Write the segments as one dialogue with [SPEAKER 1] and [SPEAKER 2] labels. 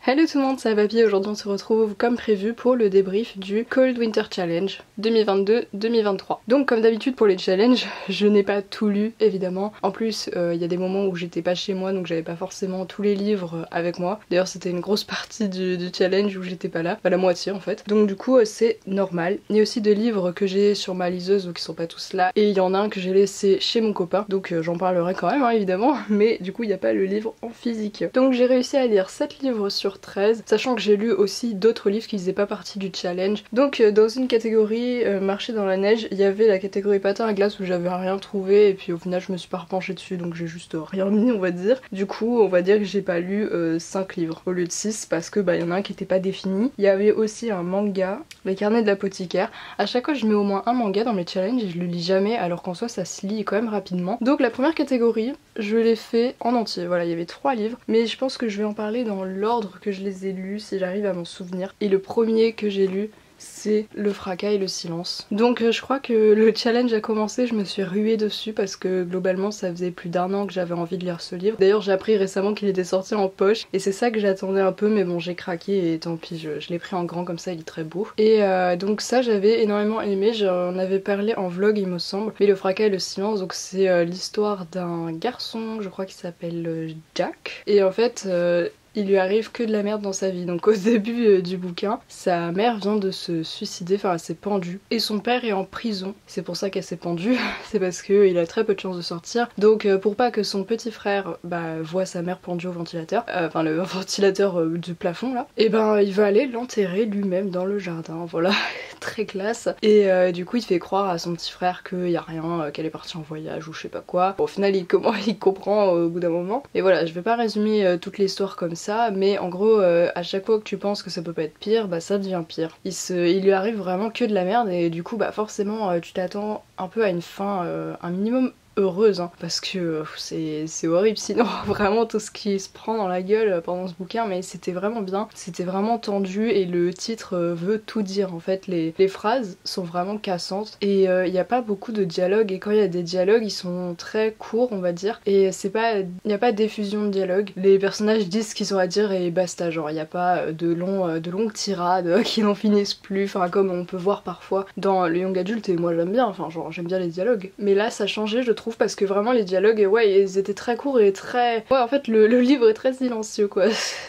[SPEAKER 1] Hello tout le monde, c'est Papy. Aujourd'hui on se retrouve comme prévu pour le débrief du Cold Winter Challenge 2022-2023. Donc comme d'habitude pour les challenges, je n'ai pas tout lu évidemment. En plus il y a des moments où j'étais pas chez moi donc j'avais pas forcément tous les livres avec moi. D'ailleurs c'était une grosse partie du challenge où j'étais pas là, la moitié en fait. Donc du coup c'est normal. Il y a aussi des livres que j'ai sur ma liseuse donc ils sont pas tous là. Et il y en a un que j'ai laissé chez mon copain donc j'en parlerai quand même évidemment. Mais du coup il n'y a pas le livre en physique. Donc j'ai réussi à lire 7 livres sur 13, sachant que j'ai lu aussi d'autres livres qui faisaient pas partie du challenge. Donc dans une catégorie marché dans la neige, il y avait la catégorie patin à glace où j'avais rien trouvé et puis au final je me suis pas repenchée dessus donc j'ai juste rien mis on va dire. Du coup on va dire que j'ai pas lu 5 livres au lieu de 6 parce que y en a un qui était pas défini. Il y avait aussi un manga, Les Carnets de l'apothicaire. À chaque fois je mets au moins un manga dans mes challenges et je le lis jamais alors qu'en soi ça se lit quand même rapidement. Donc la première catégorie je l'ai fait en entier, voilà il y avait 3 livres mais je pense que je vais en parler dans l'ordre que je les ai lus si j'arrive à m'en souvenir. Et le premier que j'ai lu c'est Le Fracas et le Silence. Donc je crois que le challenge a commencé, je me suis ruée dessus parce que globalement ça faisait plus d'1 an que j'avais envie de lire ce livre. D'ailleurs j'ai appris récemment qu'il était sorti en poche et c'est ça que j'attendais un peu mais bon j'ai craqué et tant pis je l'ai pris en grand comme ça il est très beau. Et donc ça j'avais énormément aimé, j'en avais parlé en vlog il me semble. Mais Le Fracas et le Silence donc c'est l'histoire d'un garçon je crois qu'il s'appelle Jack et en fait il lui arrive que de la merde dans sa vie. Donc au début du bouquin, sa mère vient de se suicider, enfin elle s'est pendue. Et son père est en prison. C'est pour ça qu'elle s'est pendue. C'est parce qu'il a très peu de chances de sortir. Donc pour pas que son petit frère voit sa mère pendue au ventilateur, enfin le ventilateur du plafond là, et il va aller l'enterrer lui-même dans le jardin. Voilà, très classe. Et du coup il fait croire à son petit frère qu'il y a rien, qu'elle est partie en voyage ou je sais pas quoi. Bon, au final il comprend au bout d'un moment. Et voilà, je vais pas résumer toute l'histoire comme ça, mais en gros à chaque fois que tu penses que ça peut pas être pire, ça devient pire. Il lui arrive vraiment que de la merde et du coup forcément tu t'attends un peu à une fin un minimum heureuse parce que c'est horrible sinon vraiment tout ce qui se prend dans la gueule pendant ce bouquin, mais c'était vraiment bien, c'était vraiment tendu et le titre veut tout dire en fait. Les phrases sont vraiment cassantes et il n'y a pas beaucoup de dialogue et quand il y a des dialogues ils sont très courts on va dire et il n'y a pas d'effusion de dialogue, les personnages disent ce qu'ils ont à dire et basta, genre il n'y a pas de longues tirades qui n'en finissent plus, enfin comme on peut voir parfois dans le young adulte et moi j'aime bien, enfin genre j'aime bien les dialogues, mais là ça changeait je trouve parce que vraiment les dialogues ils étaient très courts et très... Ouais en fait le livre est très silencieux quoi.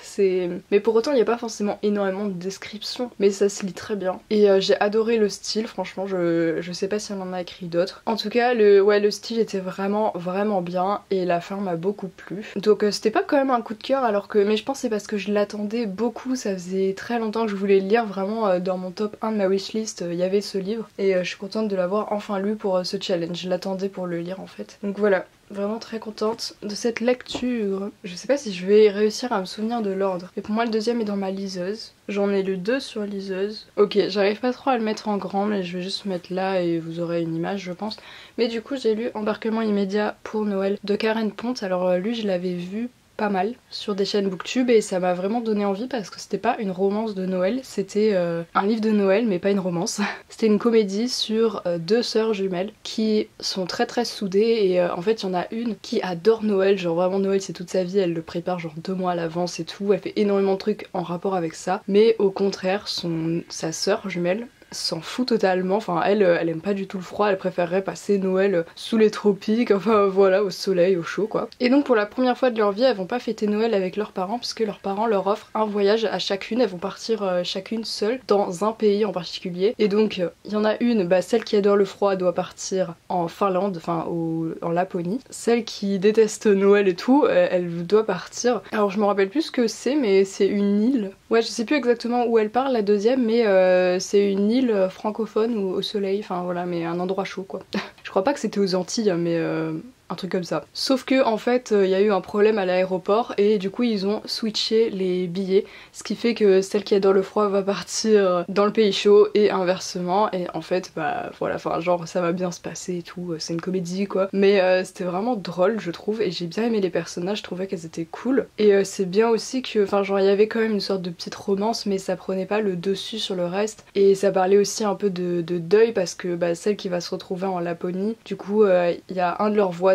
[SPEAKER 1] Mais pour autant il n'y a pas forcément énormément de descriptions mais ça se lit très bien et j'ai adoré le style, franchement je sais pas si on en a écrit d'autres. En tout cas le style était vraiment bien et la fin m'a beaucoup plu. Donc c'était pas quand même un coup de cœur alors que... Mais je pense que c'est parce que je l'attendais beaucoup, ça faisait très longtemps que je voulais le lire, vraiment dans mon top 1 de ma wishlist il y avait ce livre et je suis contente de l'avoir enfin lu pour ce challenge, je l'attendais pour le lire en fait. Donc voilà, vraiment très contente de cette lecture. Je sais pas si je vais réussir à me souvenir de l'ordre. Et pour moi le deuxième est dans ma liseuse. J'en ai lu 2 sur liseuse. Ok, j'arrive pas trop à le mettre en grand mais je vais juste mettre là et vous aurez une image je pense. Mais du coup j'ai lu Embarquement immédiat pour Noël de Karen Ponte. Alors lui je l'avais vu pas mal sur des chaînes booktube et ça m'a vraiment donné envie parce que c'était pas une romance de Noël, c'était un livre de Noël mais pas une romance. C'était une comédie sur 2 sœurs jumelles qui sont très soudées et en fait il y en a une qui adore Noël, genre vraiment Noël c'est toute sa vie, elle le prépare genre 2 mois à l'avance et tout, elle fait énormément de trucs en rapport avec ça, mais au contraire sa sœur jumelle s'en fout totalement, enfin elle aime pas du tout le froid, elle préférerait passer Noël sous les tropiques, enfin voilà, au soleil, au chaud quoi. Et donc pour la première fois de leur vie elles vont pas fêter Noël avec leurs parents puisque leurs parents leur offrent un voyage à chacune, elles vont partir chacune seule dans un pays en particulier et donc il y en a une, celle qui adore le froid doit partir en Finlande, enfin en Laponie, celle qui déteste Noël et tout, elle doit partir, alors je me rappelle plus ce que c'est mais c'est une île, ouais je sais plus exactement où elle part la deuxième mais c'est une île francophone ou au soleil, enfin voilà, mais un endroit chaud quoi. Je crois pas que c'était aux Antilles mais un truc comme ça. Sauf que en fait il y a eu un problème à l'aéroport et du coup ils ont switché les billets, ce qui fait que celle qui adore le froid va partir dans le pays chaud et inversement et en fait voilà, enfin genre ça va bien se passer et tout, c'est une comédie quoi. Mais c'était vraiment drôle je trouve et j'ai bien aimé les personnages, je trouvais qu'elles étaient cool et c'est bien aussi que, enfin genre il y avait quand même une sorte de petite romance mais ça prenait pas le dessus sur le reste et ça parlait aussi un peu de deuil parce que celle qui va se retrouver en Laponie, du coup il y a un de leurs voisins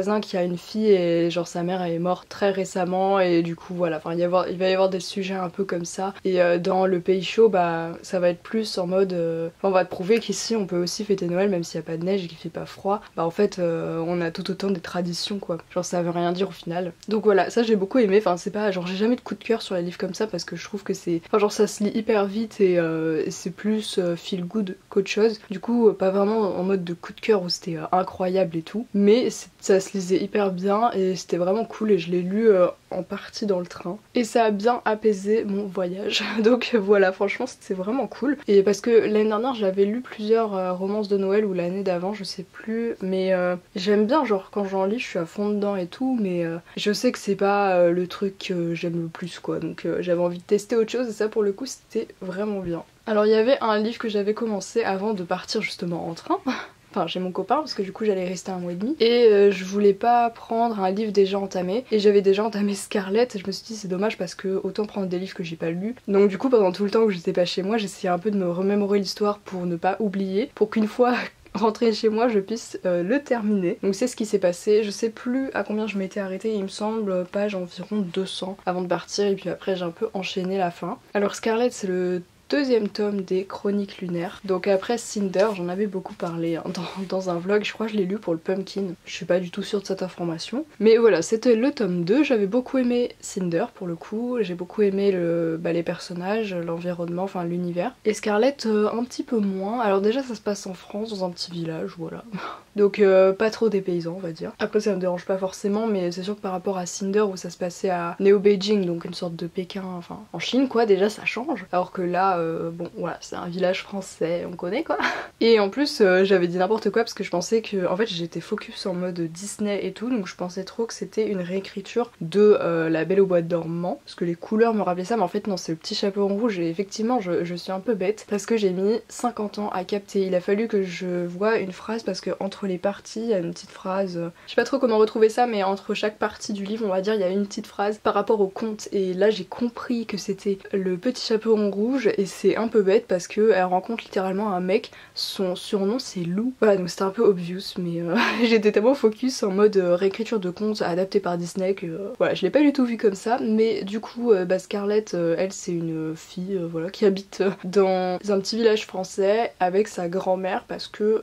[SPEAKER 1] voisin qui a une fille et genre sa mère est morte très récemment et du coup voilà, enfin il va y avoir des sujets un peu comme ça. Et dans le pays chaud, bah ça va être plus en mode on va te prouver qu'ici on peut aussi fêter Noël même s'il y a pas de neige et qu'il fait pas froid. Bah en fait on a tout autant des traditions quoi. Genre ça veut rien dire au final. Donc voilà, ça j'ai beaucoup aimé. Enfin c'est pas genre j'ai jamais de coup de cœur sur les livres comme ça parce que je trouve que c'est enfin genre ça se lit hyper vite et c'est plus feel good qu'autre chose. Du coup pas vraiment en mode de coup de cœur où c'était incroyable et tout, mais ça se lisait hyper bien et c'était vraiment cool et je l'ai lu en partie dans le train et ça a bien apaisé mon voyage. Donc voilà, franchement c'était vraiment cool. Et parce que l'année dernière j'avais lu plusieurs romances de Noël ou l'année d'avant je sais plus, mais j'aime bien genre quand j'en lis je suis à fond dedans et tout, mais je sais que c'est pas le truc que j'aime le plus quoi, donc j'avais envie de tester autre chose et ça pour le coup c'était vraiment bien. Alors il y avait un livre que j'avais commencé avant de partir justement en train. Enfin j'ai mon copain parce que du coup j'allais rester 1 mois et demi et je voulais pas prendre un livre déjà entamé et j'avais déjà entamé Scarlett et je me suis dit c'est dommage parce que autant prendre des livres que j'ai pas lus. Donc du coup pendant tout le temps où j'étais pas chez moi j'essayais un peu de me remémorer l'histoire pour ne pas oublier, pour qu'une fois rentrer chez moi je puisse le terminer. Donc c'est ce qui s'est passé, je sais plus à combien je m'étais arrêtée, il me semble page environ 200 avant de partir et puis après j'ai un peu enchaîné la fin. Alors Scarlett c'est le deuxième tome des Chroniques lunaires. Donc après Cinder, j'en avais beaucoup parlé hein, dans un vlog, je crois que je l'ai lu pour le Pumpkin. Je suis pas du tout sûre de cette information. Mais voilà, c'était le tome 2, j'avais beaucoup aimé Cinder pour le coup, j'ai beaucoup aimé les personnages, l'environnement, enfin l'univers. Et Scarlett un petit peu moins. Alors déjà ça se passe en France, dans un petit village, voilà. Donc pas trop des paysans on va dire. Après ça me dérange pas forcément, mais c'est sûr que par rapport à Cinder où ça se passait à Néo-Beijing, donc une sorte de Pékin, enfin en Chine quoi, déjà ça change. Alors que là bon voilà c'est un village français, on connaît quoi. Et en plus j'avais dit n'importe quoi parce que je pensais que en fait j'étais focus en mode Disney et tout, donc je pensais trop que c'était une réécriture de La Belle au bois dormant parce que les couleurs me rappelaient ça, mais en fait non c'est le petit chapeau rouge et effectivement je suis un peu bête parce que j'ai mis 50 ans à capter. Il a fallu que je voie une phrase parce que entre les parties il y a une petite phrase, je sais pas trop comment retrouver ça, mais entre chaque partie du livre on va dire il y a une petite phrase par rapport au conte et là j'ai compris que c'était le petit chaperon rouge et c'est un peu bête parce que elle rencontre littéralement un mec, son surnom c'est Lou. Voilà donc c'était un peu obvious mais j'étais tellement focus en mode réécriture de conte adapté par Disney que voilà je l'ai pas du tout vu comme ça. Mais du coup Scarlett elle c'est une fille voilà qui habite dans un petit village français avec sa grand-mère parce que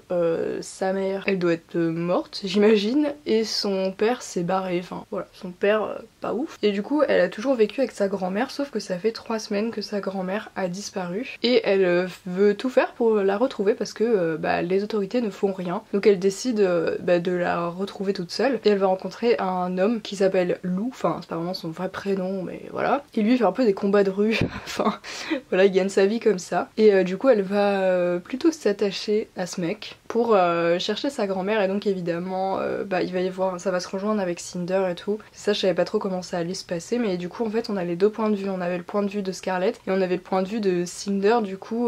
[SPEAKER 1] sa mère elle doit être morte j'imagine et son père s'est barré, enfin voilà son père pas ouf et du coup elle a toujours vécu avec sa grand-mère sauf que ça fait 3 semaines que sa grand-mère a disparu et elle veut tout faire pour la retrouver parce que les autorités ne font rien, donc elle décide de la retrouver toute seule et elle va rencontrer un homme qui s'appelle Lou, enfin c'est pas vraiment son vrai prénom mais voilà, et lui il fait un peu des combats de rue enfin voilà il gagne sa vie comme ça et du coup elle va plutôt s'attacher à ce mec pour chercher sa grand-mère et donc évidemment il va y avoir, ça va se rejoindre avec Cinder et tout. Ça je savais pas trop comment ça allait se passer mais du coup en fait on a les deux points de vue, on avait le point de vue de Scarlett et on avait le point de vue de Cinder. Du coup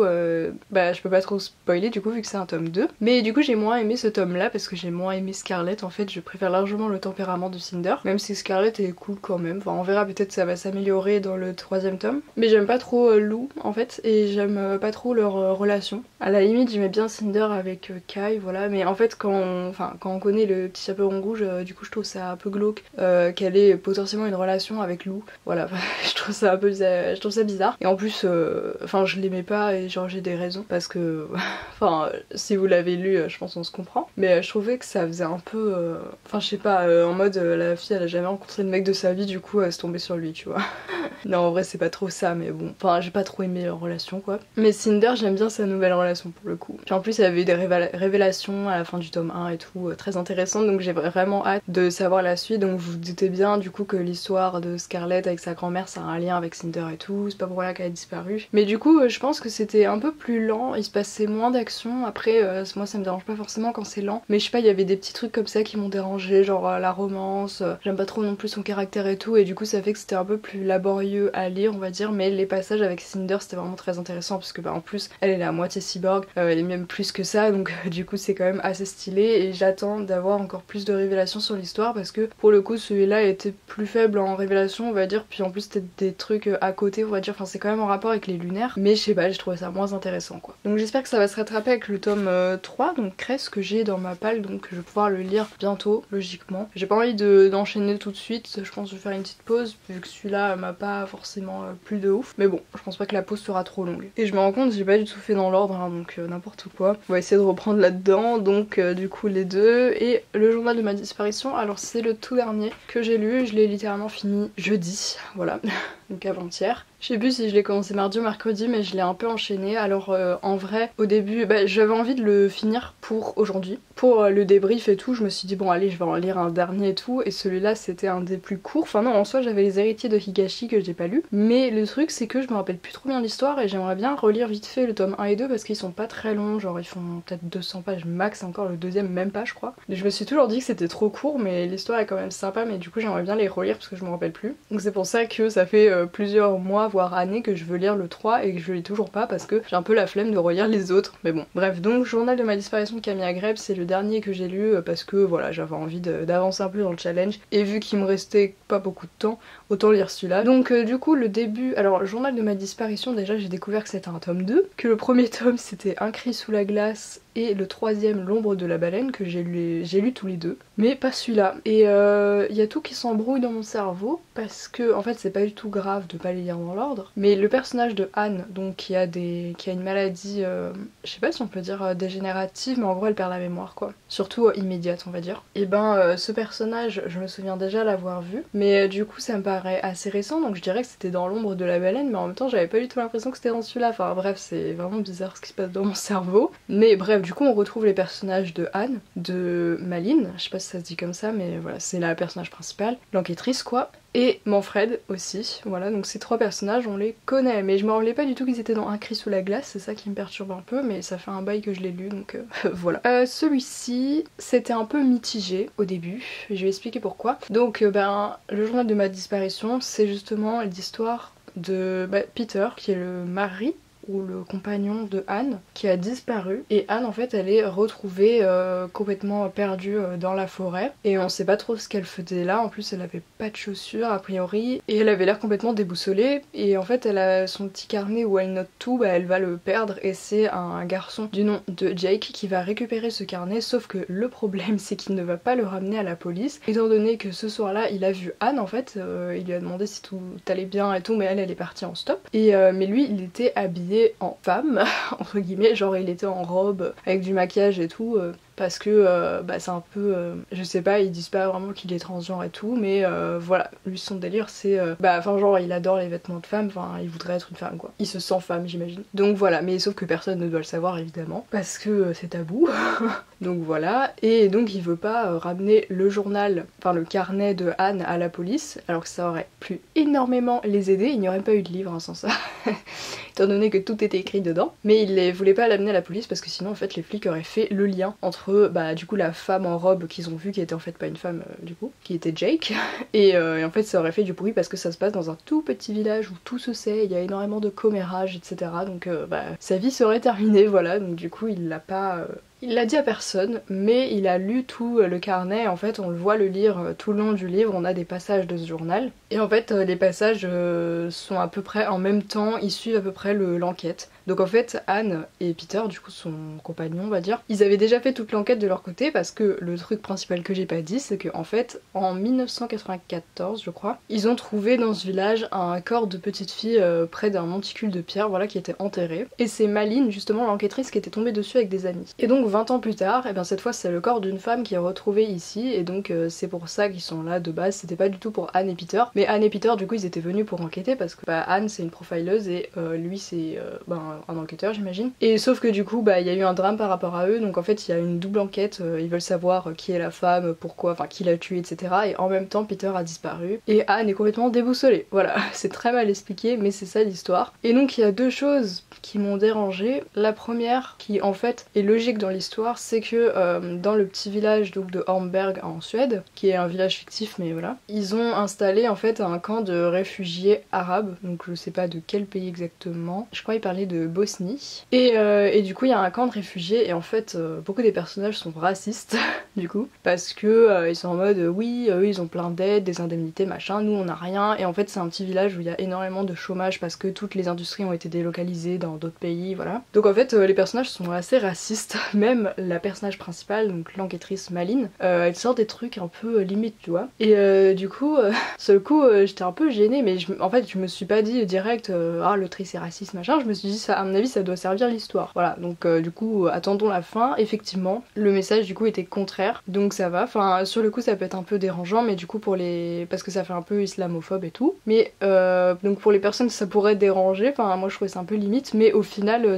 [SPEAKER 1] je peux pas trop spoiler du coup vu que c'est un tome 2, mais du coup j'ai moins aimé ce tome là parce que j'ai moins aimé Scarlett. En fait je préfère largement le tempérament de Cinder, même si Scarlett est cool quand même, enfin on verra, peut-être ça va s'améliorer dans le 3e tome, mais j'aime pas trop Lou en fait et j'aime pas trop leur relation. À la limite j'aimais bien Cinder avec Kai voilà, mais en fait quand on connaît le petit chaperon rouge du coup je trouve ça un peu glauque qu'elle ait potentiellement une relation avec Lou, voilà je trouve ça un peu je trouve ça bizarre et en plus je l'aimais pas et genre j'ai des raisons parce que si vous l'avez lu je pense on se comprend, mais je trouvais que ça faisait un peu je sais pas en mode la fille elle a jamais rencontré le mec de sa vie du coup elle se tombait sur lui tu vois. Non en vrai c'est pas trop ça mais bon, j'ai pas trop aimé leur relation quoi, mais Cinder j'aime bien sa nouvelle relation pour le coup. Puis en plus il y avait eu des révélations à la fin du tome 1 et tout très intéressantes, donc j'ai vraiment hâte de savoir la suite. Donc vous vous doutez bien du coup que l'histoire de Scarlett avec sa grand-mère ça a un lien avec Cinder et tout, c'est pas pour rien qu'elle a disparu, mais du coup je pense que c'était un peu plus lent, il se passait moins d'action. Après moi ça me dérange pas forcément quand c'est lent, mais je sais pas il y avait des petits trucs comme ça qui m'ont dérangé, genre la romance, j'aime pas trop non plus son caractère et tout, et du coup ça fait que c'était un peu plus laborieux à lire on va dire, mais les passages avec Cinder c'était vraiment très intéressant parce que en plus elle est à moitié cyborg, elle est même plus que ça, donc du coup c'est quand même assez stylé et j'attends d'avoir encore plus de révélations sur l'histoire parce que pour le coup celui-là était plus faible en révélation on va dire, puis en plus c'était des trucs à côté on va dire, enfin c'est quand même en rapport avec les lunaires, mais je sais pas, j'ai trouvé ça moins intéressant quoi. Donc j'espère que ça va se rattraper avec le tome 3, donc Cress, que j'ai dans ma palle, donc je vais pouvoir le lire bientôt logiquement. J'ai pas envie d'enchaîner tout de suite, je pense que je vais faire une petite pause vu que celui-là m'a pas forcément plu de ouf, mais bon je pense pas que la pause sera trop longue. Et je me rends compte j'ai pas du tout fait dans l'ordre hein, donc n'importe quoi. On va essayer de reprendre là-dedans, donc du coup les deux, et le journal de ma disparition, alors c'est le tout dernier que j'ai lu, je l'ai littéralement fini jeudi, voilà, donc avant-hier. Je sais plus si je l'ai commencé mardi ou mercredi mais je l'ai un peu enchaîné. Alors en vrai au début j'avais envie de le finir pour aujourd'hui, pour le débrief et tout. Je me suis dit bon allez je vais en lire un dernier et tout, et celui-là c'était un des plus courts. Enfin non, en soi j'avais les héritiers de Higashi que j'ai pas lu, mais le truc c'est que je me rappelle plus trop bien l'histoire et j'aimerais bien relire vite fait le tome 1 et 2 parce qu'ils sont pas très longs, genre ils font peut-être 200 pages max, encore le deuxième même pas je crois. Et je me suis toujours dit que c'était trop court mais l'histoire est quand même sympa, mais du coup j'aimerais bien les relire parce que je me rappelle plus. Donc c'est pour ça que ça fait plusieurs mois voire années que je veux lire le 3 et que je lis toujours pas parce que j'ai un peu la flemme de relire les autres, mais bon. Bref, donc journal de ma disparition de Camille Agreb, c'est le dernier que j'ai lu parce que voilà j'avais envie d'avancer un peu dans le challenge et vu qu'il me restait pas beaucoup de temps autant lire celui-là. Donc du coup le début, alors le journal de ma disparition, déjà j'ai découvert que c'était un tome 2, que le premier tome c'était Un cri sous la glace et le troisième L'ombre de la baleine, que j'ai lu tous les deux, mais pas celui-là. Et y a tout qui s'embrouille dans mon cerveau parce que en fait c'est pas du tout grave de pas les lire dans l'ordre, mais le personnage de Anne, donc qui a une maladie, je sais pas si on peut dire dégénérative, mais en gros elle perd la mémoire quoi, surtout immédiate on va dire. Et ce personnage je me souviens déjà l'avoir vu, mais du coup ça me paraît assez récent, donc je dirais que c'était dans L'ombre de la baleine, mais en même temps j'avais pas du tout l'impression que c'était dans celui-là. Enfin bref, c'est vraiment bizarre ce qui se passe dans mon cerveau, mais bref, du coup on retrouve les personnages de Anne, de Malin, je sais pas si ça se dit comme ça, mais voilà c'est la personnage principale, l'enquêtrice quoi, et Manfred aussi, voilà, donc ces trois personnages on les connaît, mais je me rappelais pas du tout qu'ils étaient dans Un cri sous la glace, c'est ça qui me perturbe un peu, mais ça fait un bail que je l'ai lu donc voilà. Celui-ci c'était un peu mitigé au début, je vais expliquer pourquoi. Donc le journal de ma disparition c'est justement l'histoire de Peter qui est le mari ou le compagnon de Anne qui a disparu, et Anne en fait elle est retrouvée complètement perdue dans la forêt et on sait pas trop ce qu'elle faisait là. En plus elle avait pas de chaussures a priori et elle avait l'air complètement déboussolée, et en fait elle a son petit carnet où elle note tout, elle va le perdre et c'est un garçon du nom de Jake qui va récupérer ce carnet, sauf que le problème c'est qu'il ne va pas le ramener à la police étant donné que ce soir là il a vu Anne en fait, il lui a demandé si tout allait bien et tout, mais elle est partie en stop, et mais lui il était habillé en femme entre guillemets, genre il était en robe avec du maquillage et tout, parce que c'est un peu je sais pas, ils disent pas vraiment qu'il est transgenre et tout, mais voilà, lui son délire c'est enfin genre il adore les vêtements de femme, enfin il voudrait être une femme quoi, il se sent femme j'imagine, donc voilà, mais sauf que personne ne doit le savoir évidemment parce que c'est tabou donc voilà, et donc il veut pas ramener le journal, enfin le carnet de Anne à la police, alors que ça aurait pu énormément les aider, il n'y aurait pas eu de livre sans ça étant donné que tout était écrit dedans, mais il voulait pas l'amener à la police parce que sinon en fait les flics auraient fait le lien entre du coup la femme en robe qu'ils ont vue qui était en fait pas une femme du coup, qui était Jake et en fait ça aurait fait du bruit parce que ça se passe dans un tout petit village où tout se sait, il y a énormément de commérages etc, donc sa vie serait terminée, voilà, donc du coup il l'a pas... Il l'a dit à personne, mais il a lu tout le carnet, en fait on le voit le lire tout le long du livre, on a des passages de ce journal, et en fait les passages sont à peu près en même temps, ils suivent à peu près l'enquête. Donc en fait Anne et Peter, du coup son compagnon on va dire, ils avaient déjà fait toute l'enquête de leur côté parce que le truc principal que j'ai pas dit c'est que en fait en 1994 je crois, ils ont trouvé dans ce village un corps de petite fille près d'un monticule de pierre, voilà, qui était enterré, et c'est Malin justement l'enquêtrice qui était tombée dessus avec des amis. Et donc 20 ans plus tard, et cette fois c'est le corps d'une femme qui est retrouvé ici, et donc c'est pour ça qu'ils sont là de base, c'était pas du tout pour Anne et Peter, mais Anne et Peter du coup ils étaient venus pour enquêter parce que Anne c'est une profileuse et lui c'est un enquêteur j'imagine, et sauf que du coup il y a eu un drame par rapport à eux, donc en fait il y a une double enquête, ils veulent savoir qui est la femme, pourquoi, enfin qui l'a tuée etc, et en même temps Peter a disparu et Anne est complètement déboussolée, voilà c'est très mal expliqué mais c'est ça l'histoire. Et donc il y a deux choses qui m'ont dérangée. La première qui en fait est logique dans l'histoire l'histoire, c'est que dans le petit village donc, de Hornberg en Suède, qui est un village fictif mais voilà, ils ont installé en fait un camp de réfugiés arabes, donc je sais pas de quel pays exactement, je crois qu'ils parlaient de Bosnie. Et du coup il y a un camp de réfugiés et en fait beaucoup des personnages sont racistes du coup, parce que ils sont en mode oui, eux ils ont plein d'aides, des indemnités machin, nous on a rien, et en fait c'est un petit village où il y a énormément de chômage parce que toutes les industries ont été délocalisées dans d'autres pays, voilà. Donc en fait les personnages sont assez racistes, même la personnage principale, donc l'enquêtrice Malin, elle sort des trucs un peu limite, tu vois. Et du coup, sur le coup, j'étais un peu gênée, mais en fait je me suis pas dit direct ah l'autrice est raciste machin, je me suis dit ça, à mon avis ça doit servir l'histoire. Voilà, donc du coup attendons la fin, effectivement, le message du coup était contraire, donc ça va, enfin sur le coup ça peut être un peu dérangeant, mais du coup pour les... parce que ça fait un peu islamophobe et tout, mais donc pour les personnes ça pourrait déranger, enfin moi je trouvais ça un peu limite, mais au final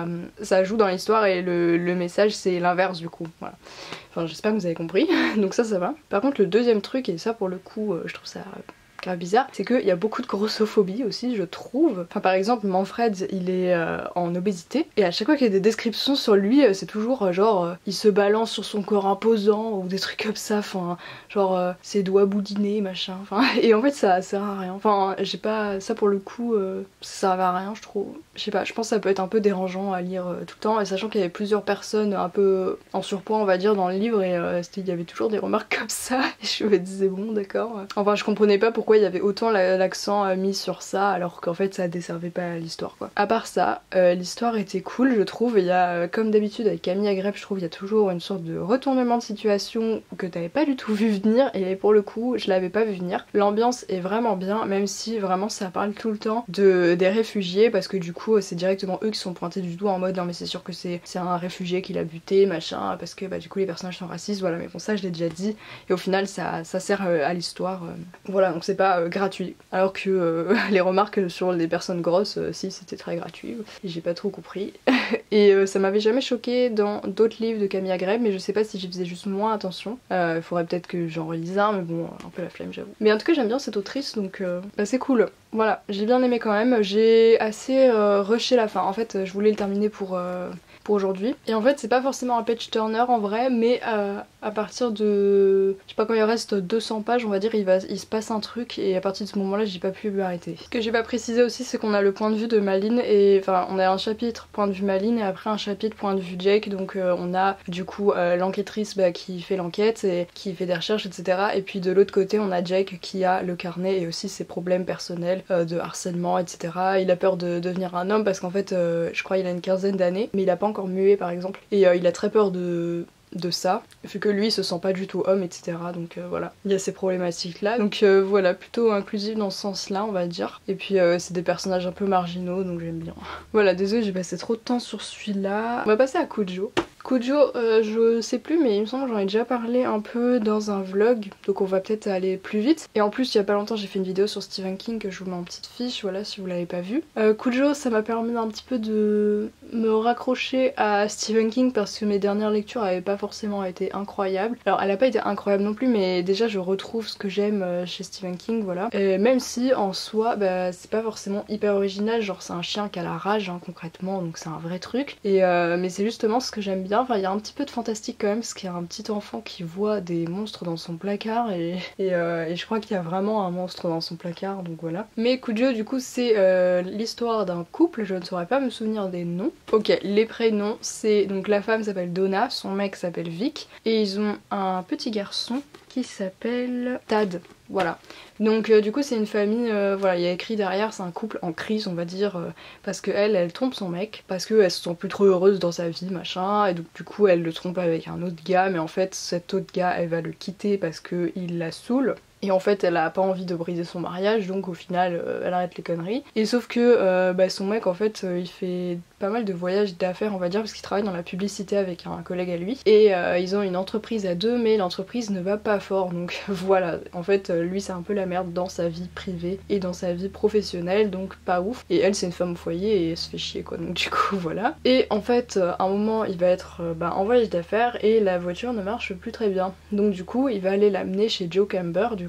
[SPEAKER 1] ça joue dans l'histoire et le message c'est l'inverse du coup, voilà. Enfin j'espère que vous avez compris, donc ça va. Par contre le deuxième truc, et ça pour le coup je trouve ça grave bizarre, c'est qu'il y a beaucoup de grossophobie aussi je trouve. Enfin par exemple Manfred il est en obésité et à chaque fois qu'il y a des descriptions sur lui c'est toujours genre il se balance sur son corps imposant ou des trucs comme ça, enfin genre ses doigts boudinés machin, enfin et en fait ça sert à rien, enfin j'ai pas, ça pour le coup ça servait à rien je trouve, je sais pas, je pense que ça peut être un peu dérangeant à lire tout le temps, et sachant qu'il y avait plusieurs personnes un peu en surpoids on va dire dans le livre et il y avait toujours des remarques comme ça et je me disais bon d'accord, enfin je comprenais pas pourquoi il y avait autant l'accent mis sur ça alors qu'en fait ça desservait pas l'histoire quoi. À part ça, l'histoire était cool je trouve, il y a comme d'habitude avec Camille Agrep je trouve il y a toujours une sorte de retournement de situation que t'avais pas du tout vu venir, et pour le coup je l'avais pas vu venir. L'ambiance est vraiment bien, même si vraiment ça parle tout le temps des réfugiés, parce que du coup c'est directement eux qui sont pointés du doigt en mode non mais c'est sûr que c'est un réfugié qui l'a buté machin, parce que bah du coup les personnages sont racistes, voilà, mais bon ça je l'ai déjà dit, et au final ça sert à l'histoire, voilà, donc c'est pas gratuit, alors que les remarques sur les personnes grosses si c'était très gratuit et j'ai pas trop compris et ça m'avait jamais choqué dans d'autres livres de Camille Agrep, mais je sais pas si j'y faisais juste moins attention, il faudrait peut-être que j'en relise un, mais bon un peu la flemme j'avoue, mais en tout cas j'aime bien cette autrice donc bah, c'est cool. Voilà, j'ai bien aimé quand même, j'ai assez rushé la fin, en fait je voulais le terminer pour aujourd'hui. Et en fait c'est pas forcément un page turner en vrai, mais à partir de... je sais pas quand il reste 200 pages on va dire, il se passe un truc, et à partir de ce moment là j'ai pas pu m'arrêter. Ce que j'ai pas précisé aussi c'est qu'on a le point de vue de Malin, et enfin on a un chapitre point de vue Malin et après un chapitre point de vue Jake, donc on a du coup l'enquêtrice qui fait l'enquête et qui fait des recherches etc, et puis de l'autre côté on a Jake qui a le carnet et aussi ses problèmes personnels de harcèlement etc. Il a peur de devenir un homme parce qu'en fait je crois il a une quinzaine d'années mais il a pas encore mué par exemple, et il a très peur de ça, vu que lui il se sent pas du tout homme etc, donc voilà, il y a ces problématiques là, donc voilà, plutôt inclusif dans ce sens là on va dire, et puis c'est des personnages un peu marginaux donc j'aime bien. Voilà, désolée j'ai passé trop de temps sur celui-là. On va passer à Kujo. Kujo, je sais plus mais il me semble que j'en ai déjà parlé un peu dans un vlog, donc on va peut-être aller plus vite. Et en plus il y a pas longtemps j'ai fait une vidéo sur Stephen King que je vous mets en petite fiche, voilà si vous l'avez pas vu. Kujo ça m'a permis un petit peu de me raccrocher à Stephen King parce que mes dernières lectures avaient pas forcément été incroyables. Alors elle a pas été incroyable non plus, mais déjà je retrouve ce que j'aime chez Stephen King, voilà. Et même si en soi bah, c'est pas forcément hyper original, genre c'est un chien qui a la rage hein, concrètement, donc c'est un vrai truc. Et mais c'est justement ce que j'aime bien. Enfin il y a un petit peu de fantastique quand même parce qu'il y a un petit enfant qui voit des monstres dans son placard et je crois qu'il y a vraiment un monstre dans son placard, donc voilà. Mais Kujo du coup c'est l'histoire d'un couple, je ne saurais pas me souvenir des noms. Ok, les prénoms c'est donc la femme s'appelle Donna, son mec s'appelle Vic et ils ont un petit garçon qui s'appelle Tad. Voilà, donc du coup c'est une famille, voilà, il y a écrit derrière, c'est un couple en crise on va dire, parce que elle trompe son mec, parce qu'elle se sent plus trop heureuse dans sa vie machin, et donc du coup elle le trompe avec un autre gars, mais en fait cet autre gars elle va le quitter parce qu'il la saoule. Et en fait elle a pas envie de briser son mariage, donc au final elle arrête les conneries. Et sauf que son mec en fait il fait pas mal de voyages d'affaires on va dire, parce qu'il travaille dans la publicité avec un collègue à lui. Et ils ont une entreprise à deux mais l'entreprise ne va pas fort, donc voilà, en fait lui c'est un peu la merde dans sa vie privée et dans sa vie professionnelle, donc pas ouf. Et elle c'est une femme au foyer et elle se fait chier quoi, donc du coup voilà. Et en fait à un moment il va être en voyage d'affaires et la voiture ne marche plus très bien. Donc du coup il va aller l'amener chez Joe Camber du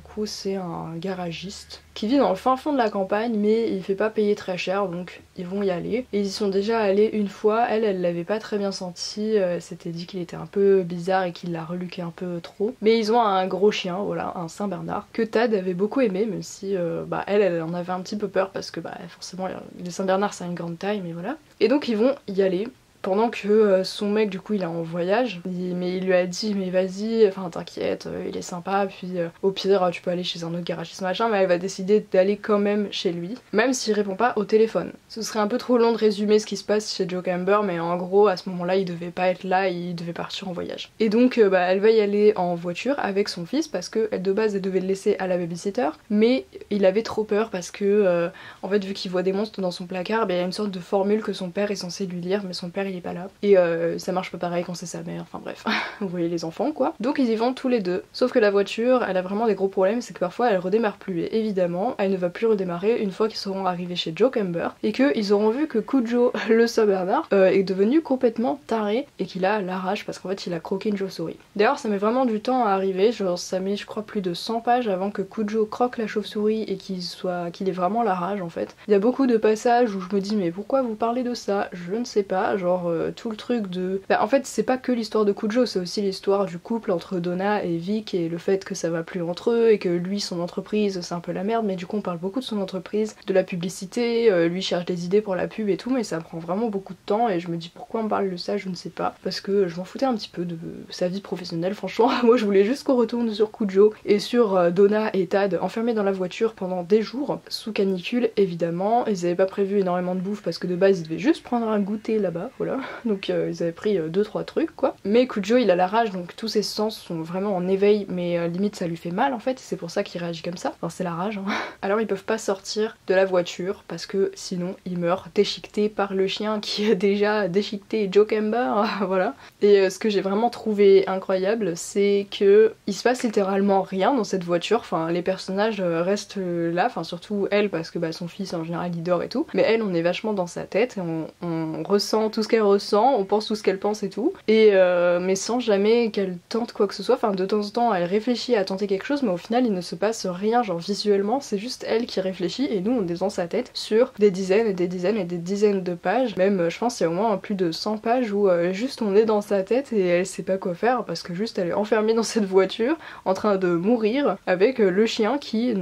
[SPEAKER 1] coup c'est un garagiste qui vit dans le fin fond de la campagne, mais il fait pas payer très cher, donc ils vont y aller. Et ils y sont déjà allés une fois, elle l'avait pas très bien senti, elle s'était dit qu'il était un peu bizarre et qu'il la reluquait un peu trop. Mais ils ont un gros chien, voilà, un Saint-Bernard, que Tad avait beaucoup aimé, même si elle en avait un petit peu peur parce que forcément les Saint-Bernard ça a une grande taille, mais voilà. Et donc ils vont y aller. Pendant que son mec du coup il est en voyage, mais il lui a dit mais vas-y, enfin t'inquiète, il est sympa, puis au pire tu peux aller chez un autre garagiste machin, mais elle va décider d'aller quand même chez lui, même s'il répond pas au téléphone. Ce serait un peu trop long de résumer ce qui se passe chez Joe Camber, mais en gros à ce moment-là il devait pas être là, il devait partir en voyage. Et donc elle va y aller en voiture avec son fils parce que elle de base elle devait le laisser à la babysitter, mais il avait trop peur parce que en fait vu qu'il voit des monstres dans son placard, il y a une sorte de formule que son père est censé lui lire, mais son père il est pas là. Et ça marche pas pareil quand c'est sa mère, enfin bref, vous voyez les enfants quoi. Donc ils y vont tous les deux. Sauf que la voiture, elle a vraiment des gros problèmes, c'est que parfois elle redémarre plus. Et évidemment, elle ne va plus redémarrer une fois qu'ils seront arrivés chez Joe Camber et qu'ils auront vu que Cujo, le Saint-Bernard, est devenu complètement taré et qu'il a la rage parce qu'en fait il a croqué une chauve-souris. D'ailleurs ça met vraiment du temps à arriver, genre ça met je crois plus de 100 pages avant que Cujo croque la chauve-souris et qu'il ait vraiment la rage en fait. Il y a beaucoup de passages où je me dis mais pourquoi vous parlez de ça? Je ne sais pas, genre tout le truc de... en fait c'est pas que l'histoire de Cujo, c'est aussi l'histoire du couple entre Donna et Vic et le fait que ça va plus entre eux et que lui son entreprise c'est un peu la merde, mais du coup on parle beaucoup de son entreprise, de la publicité, lui cherche des idées pour la pub et tout, mais ça prend vraiment beaucoup de temps et je me dis pourquoi on parle de ça, je ne sais pas, parce que je m'en foutais un petit peu de sa vie professionnelle franchement. Moi je voulais juste qu'on retourne sur Cujo et sur Donna et Tad enfermés dans la voiture pendant des jours, sous canicule évidemment. Ils avaient pas prévu énormément de bouffe parce que de base ils devaient juste prendre un goûter là-bas, voilà. Donc ils avaient pris 2-3 trucs quoi. Mais Cujo il a la rage, donc tous ses sens sont vraiment en éveil, mais limite ça lui fait mal en fait, c'est pour ça qu'il réagit comme ça. Enfin c'est la rage hein. Alors ils peuvent pas sortir de la voiture parce que sinon il meurt déchiqueté par le chien qui a déjà déchiqueté Joe Camber, voilà. Et ce que j'ai vraiment trouvé incroyable, c'est que il se passe littéralement rien dans cette voiture, enfin les personnages restent là, enfin surtout elle parce que son fils en général il dort et tout, mais elle on est vachement dans sa tête et on ressent tout ce qu'elle ressent, on pense tout ce qu'elle pense et tout, et mais sans jamais qu'elle tente quoi que ce soit, enfin de temps en temps elle réfléchit à tenter quelque chose mais au final il ne se passe rien, genre visuellement c'est juste elle qui réfléchit et nous on est dans sa tête sur des dizaines et des dizaines et des dizaines de pages, même je pense qu'il y a au moins plus de 100 pages où juste on est dans sa tête et elle sait pas quoi faire parce que juste elle est enfermée dans cette voiture en train de mourir avec le chien qui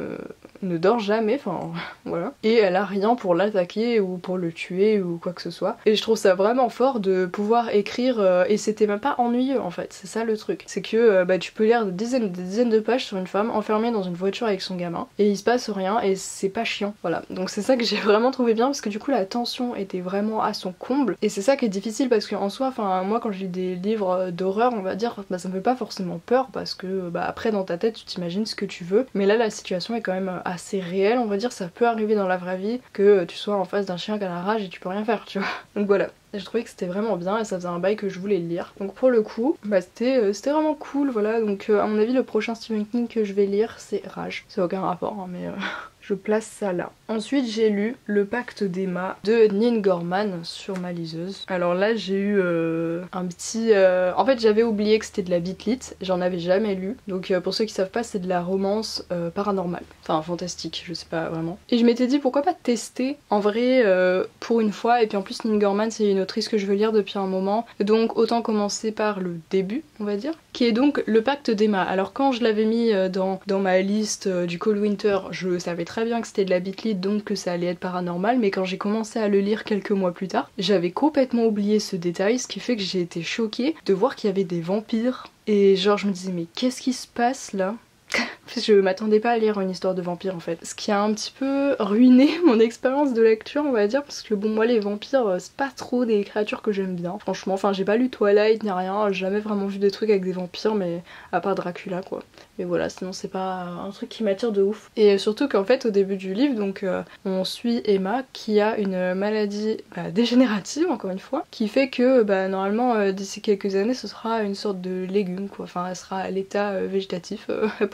[SPEAKER 1] ne dort jamais, enfin voilà. Et elle a rien pour l'attaquer ou pour le tuer ou quoi que ce soit. Et je trouve ça vraiment fort de pouvoir écrire et c'était même pas ennuyeux en fait, c'est ça le truc. C'est que tu peux lire des dizaines de pages sur une femme enfermée dans une voiture avec son gamin et il se passe rien et c'est pas chiant. Voilà, donc c'est ça que j'ai vraiment trouvé bien parce que du coup la tension était vraiment à son comble et c'est ça qui est difficile parce qu'en soi, enfin moi quand je lis des livres d'horreur on va dire, ça me fait pas forcément peur parce que après dans ta tête tu t'imagines ce que tu veux, mais là la situation est quand même assez réel, on va dire, ça peut arriver dans la vraie vie que tu sois en face d'un chien qui a la rage et tu peux rien faire, tu vois. Donc voilà. J'ai trouvé que c'était vraiment bien et ça faisait un bail que je voulais lire. Donc pour le coup, c'était vraiment cool, voilà. Donc à mon avis, le prochain Stephen King que je vais lire, c'est Rage. C'est aucun rapport, hein, mais je place ça là. Ensuite, j'ai lu Le Pacte d'Emma de Neil Gaiman sur ma liseuse. Alors là, j'ai eu un petit... En fait, j'avais oublié que c'était de la beat-lit, j'en avais jamais lu. Donc pour ceux qui savent pas, c'est de la romance paranormale. Enfin, fantastique, je sais pas vraiment. Et je m'étais dit, pourquoi pas tester en vrai pour une fois. Et puis en plus, Neil Gaiman, c'est une autrice que je veux lire depuis un moment. Donc autant commencer par le début, on va dire. Qui est donc Le Pacte d'Emma. Alors quand je l'avais mis dans ma liste du Cold Winter, je savais très bien que c'était de la beat-lit, donc que ça allait être paranormal, mais quand j'ai commencé à le lire quelques mois plus tard, j'avais complètement oublié ce détail, ce qui fait que j'ai été choquée de voir qu'il y avait des vampires. Et genre je me disais mais qu'est-ce qui se passe là? Je m'attendais pas à lire une histoire de vampire en fait. Ce qui a un petit peu ruiné mon expérience de lecture on va dire, parce que bon moi les vampires c'est pas trop des créatures que j'aime bien franchement. Enfin j'ai pas lu Twilight ni rien, j'ai jamais vraiment vu des trucs avec des vampires mais à part Dracula quoi. Mais voilà, sinon c'est pas un truc qui m'attire de ouf. Et surtout qu'en fait au début du livre donc on suit Emma qui a une maladie dégénérative encore une fois, qui fait que normalement d'ici quelques années ce sera une sorte de légume quoi. Enfin elle sera à l'état végétatif, elle pourra plus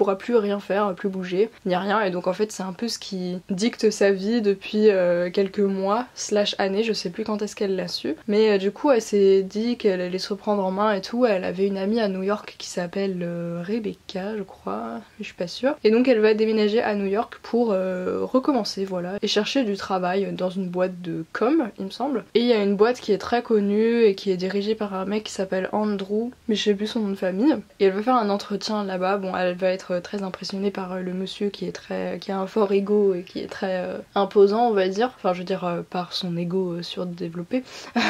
[SPEAKER 1] rien faire, plus bouger, ni rien, et donc en fait c'est un peu ce qui dicte sa vie depuis quelques mois / années, je sais plus quand est-ce qu'elle l'a su, mais du coup elle s'est dit qu'elle allait se reprendre en main et tout. Elle avait une amie à New York qui s'appelle Rebecca je crois, mais je suis pas sûre, et donc elle va déménager à New York pour recommencer, voilà, et chercher du travail dans une boîte de com il me semble. Et il y a une boîte qui est très connue et qui est dirigée par un mec qui s'appelle Andrew, mais je sais plus son nom de famille, et elle va faire un entretien là-bas. Bon, elle va être très impressionnée par le monsieur qui a un fort ego et qui est très imposant on va dire, enfin je veux dire par son ego surdéveloppé.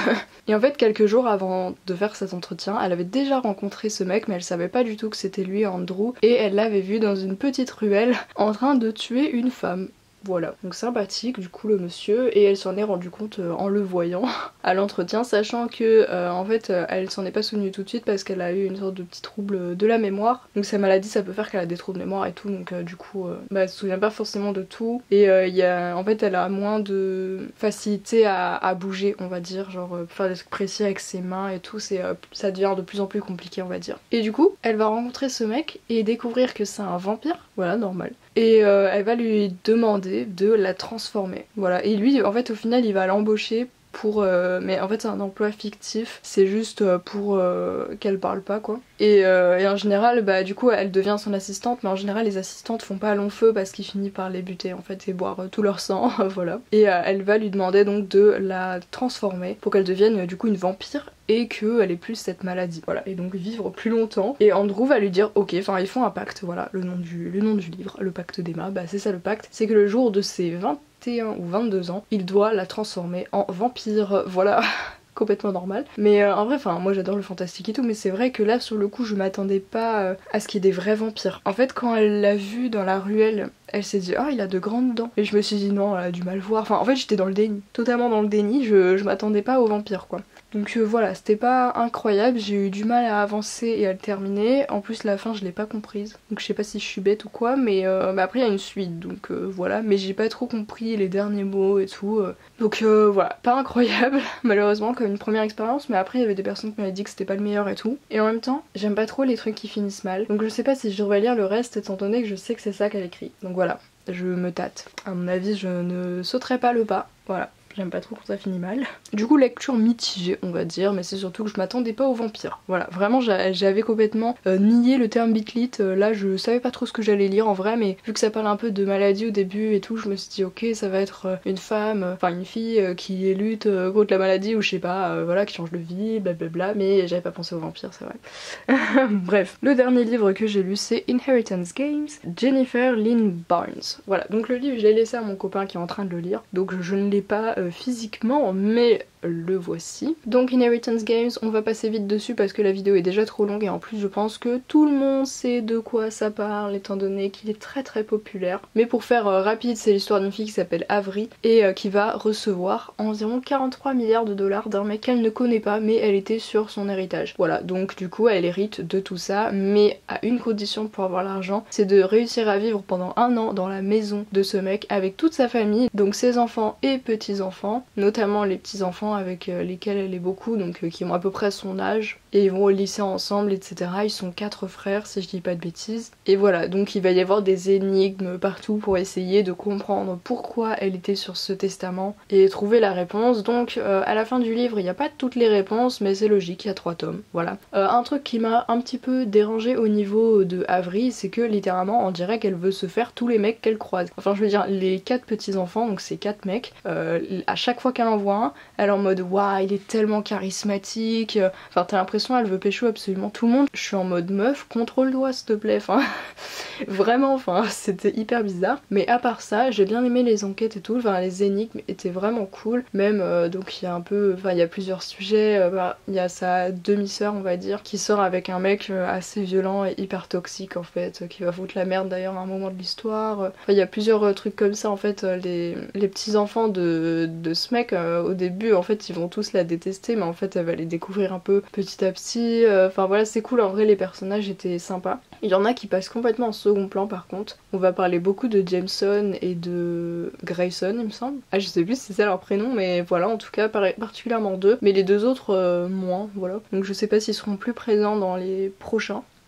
[SPEAKER 1] Et en fait quelques jours avant de faire cet entretien, elle avait déjà rencontré ce mec, mais elle savait pas du tout que c'était lui, Andrew, et elle l'avait vu dans une petite ruelle en train de tuer une femme. Voilà, donc sympathique du coup le monsieur, et elle s'en est rendu compte en le voyant à l'entretien, sachant que en fait elle s'en est pas souvenue tout de suite parce qu'elle a eu une sorte de petit trouble de la mémoire, donc sa maladie ça peut faire qu'elle a des troubles de mémoire et tout, donc du coup elle se souvient pas forcément de tout, et en fait elle a moins de facilité à bouger on va dire, genre faire des trucs précis avec ses mains et tout, ça devient de plus en plus compliqué on va dire. Et du coup elle va rencontrer ce mec et découvrir que c'est un vampire, voilà, normal. Et elle va lui demander de la transformer. Voilà. Et lui, en fait, au final, il va l'embaucher pour... mais en fait, c'est un emploi fictif. C'est juste pour qu'elle parle pas, quoi. Et en général, bah du coup, elle devient son assistante. Mais en général, les assistantes font pas long feu parce qu'il finit par les buter, en fait, et boire tout leur sang. Voilà. Et elle va lui demander donc de la transformer pour qu'elle devienne, du coup, une vampire, et qu'elle ait plus cette maladie, voilà, et donc vivre plus longtemps. Et Andrew va lui dire ok, enfin ils font un pacte, voilà, le nom du livre, le pacte d'Emma, bah c'est ça le pacte, c'est que le jour de ses 21 ou 22 ans, il doit la transformer en vampire, voilà. Complètement normal, mais en vrai, enfin moi j'adore le fantastique et tout, mais c'est vrai que là sur le coup je m'attendais pas à ce qu'il y ait des vrais vampires. En fait quand elle l'a vu dans la ruelle, elle s'est dit ah il a de grandes dents, et je me suis dit non, elle a du mal voir, enfin en fait j'étais dans le déni, totalement dans le déni, je m'attendais pas aux vampires quoi. Donc voilà, c'était pas incroyable, j'ai eu du mal à avancer et à le terminer. En plus la fin je l'ai pas comprise, donc je sais pas si je suis bête ou quoi, mais après il y a une suite, donc voilà. Mais j'ai pas trop compris les derniers mots et tout, donc voilà, pas incroyable malheureusement comme une première expérience. Mais après il y avait des personnes qui m'avaient dit que c'était pas le meilleur et tout. Et en même temps j'aime pas trop les trucs qui finissent mal, donc je sais pas si je devrais lire le reste étant donné que je sais que c'est ça qu'elle écrit. Donc voilà, je me tâte. À mon avis je ne sauterai pas le pas, voilà. J'aime pas trop quand ça finit mal. Du coup lecture mitigée on va dire, mais c'est surtout que je m'attendais pas aux vampires. Voilà, vraiment j'avais complètement nié le terme bitlit, là je savais pas trop ce que j'allais lire en vrai, mais vu que ça parle un peu de maladie au début et tout, je me suis dit ok ça va être une femme, enfin une fille qui lutte contre la maladie ou je sais pas, voilà, qui change de vie, blablabla, mais j'avais pas pensé aux vampires, c'est vrai. Bref, le dernier livre que j'ai lu c'est Inheritance Games, Jennifer Lynn Barnes. Voilà, donc le livre je l'ai laissé à mon copain qui est en train de le lire, donc je ne l'ai pas physiquement, mais le voici. Donc Inheritance Games, on va passer vite dessus parce que la vidéo est déjà trop longue, et en plus je pense que tout le monde sait de quoi ça parle étant donné qu'il est très très populaire. Mais pour faire rapide, c'est l'histoire d'une fille qui s'appelle Avery et qui va recevoir environ 43 milliards de dollars d'un mec qu'elle ne connaît pas, mais elle était sur son héritage. Voilà, donc du coup elle hérite de tout ça, mais à une condition pour avoir l'argent, c'est de réussir à vivre pendant 1 an dans la maison de ce mec avec toute sa famille, donc ses enfants et petits-enfants, notamment les petits-enfants avec lesquels elle est beaucoup, donc qui ont à peu près son âge, et ils vont au lycée ensemble, etc. Ils sont 4 frères si je dis pas de bêtises. Et voilà, donc il va y avoir des énigmes partout pour essayer de comprendre pourquoi elle était sur ce testament et trouver la réponse. Donc à la fin du livre il n'y a pas toutes les réponses, mais c'est logique, il y a 3 tomes, voilà. Un truc qui m'a un petit peu dérangé au niveau de Avery, c'est que littéralement on dirait qu'elle veut se faire tous les mecs qu'elle croise. Enfin je veux dire, les 4 petits-enfants, donc c'est 4 mecs, à chaque fois qu'elle en voit un, elle est en mode waouh il est tellement charismatique, enfin t'as l'impression elle veut pécho absolument tout le monde. Je suis en mode meuf, contrôle-toi s'il te plaît, enfin vraiment, enfin c'était hyper bizarre. Mais à part ça j'ai bien aimé les enquêtes et tout, enfin les énigmes étaient vraiment cool, même donc il y a un peu, enfin il y a plusieurs sujets, il y a sa demi-sœur on va dire qui sort avec un mec assez violent et hyper toxique en fait, qui va foutre la merde d'ailleurs à un moment de l'histoire. Enfin il y a plusieurs trucs comme ça en fait. Les petits enfants de ce mec au début en fait ils vont tous la détester, mais en fait elle va les découvrir un peu petit à petit, enfin voilà c'est cool, en vrai les personnages étaient sympas. Il y en a qui passent complètement en second plan par contre. On va parler beaucoup de Jameson et de Grayson il me semble. Ah je sais plus si c'est ça leur prénom, mais voilà en tout cas particulièrement d'eux, mais les deux autres moins, voilà. Donc je sais pas s'ils seront plus présents dans les prochains.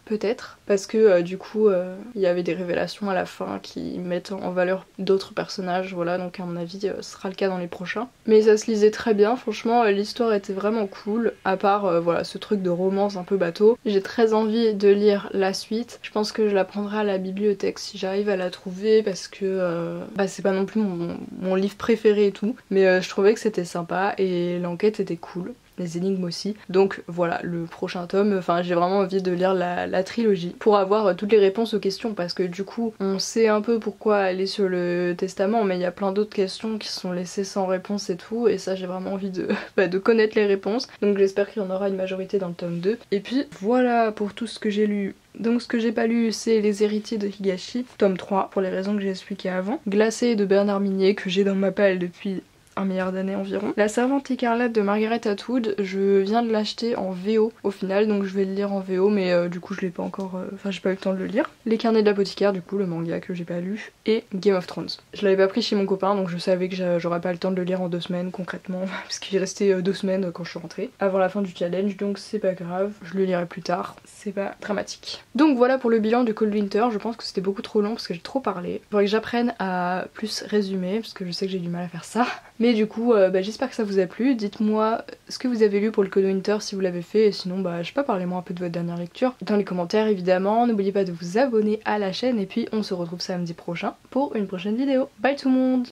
[SPEAKER 1] peut-être, parce que du coup il y avait des révélations à la fin qui mettent en valeur d'autres personnages, voilà, donc à mon avis ce sera le cas dans les prochains. Mais ça se lisait très bien, franchement l'histoire était vraiment cool, à part voilà ce truc de romance un peu bateau. J'ai très envie de lire la suite, je pense que je la prendrai à la bibliothèque si j'arrive à la trouver, parce que bah, c'est pas non plus mon livre préféré et tout, mais je trouvais que c'était sympa et l'enquête était cool. Les énigmes aussi. Donc voilà, le prochain tome, enfin j'ai vraiment envie de lire la trilogie pour avoir toutes les réponses aux questions, parce que du coup on sait un peu pourquoi aller sur le testament, mais il y a plein d'autres questions qui sont laissées sans réponse et tout, et ça j'ai vraiment envie de, de connaître les réponses. Donc j'espère qu'il y en aura une majorité dans le tome 2. Et puis voilà pour tout ce que j'ai lu. Donc ce que j'ai pas lu c'est Les Héritiers de Higashi, tome 3, pour les raisons que j'ai expliquées avant. Glacé de Bernard Minier, que j'ai dans ma palle depuis 1 milliard d'années environ. La Servante écarlate de Margaret Atwood, je viens de l'acheter en VO au final, donc je vais le lire en VO, mais du coup je l'ai pas encore, enfin j'ai pas eu le temps de le lire. Les Carnets de l'apothicaire, du coup le manga que j'ai pas lu, et Game of Thrones. Je l'avais pas pris chez mon copain, donc je savais que j'aurais pas le temps de le lire en 2 semaines concrètement, parce qu'il restait 2 semaines quand je suis rentrée, avant la fin du challenge, donc c'est pas grave, je le lirai plus tard, c'est pas dramatique. Donc voilà pour le bilan du Cold Winter, je pense que c'était beaucoup trop long parce que j'ai trop parlé. Il faudrait que j'apprenne à plus résumer, parce que je sais que j'ai du mal à faire ça. Mais du coup, j'espère que ça vous a plu. Dites-moi ce que vous avez lu pour le Cold Winter si vous l'avez fait, et sinon je sais pas, parlez-moi un peu de votre dernière lecture dans les commentaires évidemment. N'oubliez pas de vous abonner à la chaîne, et puis on se retrouve samedi prochain pour une prochaine vidéo. Bye tout le monde!